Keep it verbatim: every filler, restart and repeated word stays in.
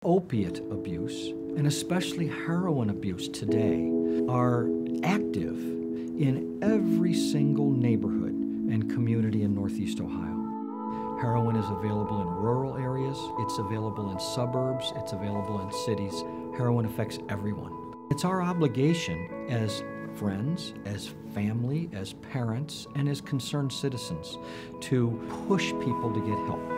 opiate abuse, and especially heroin abuse today, are active in every single neighborhood and community in Northeast Ohio. Heroin is available in rural areas, it's available in suburbs, it's available in cities. Heroin affects everyone. It's our obligation as friends, as family, as parents, and as concerned citizens to push people to get help.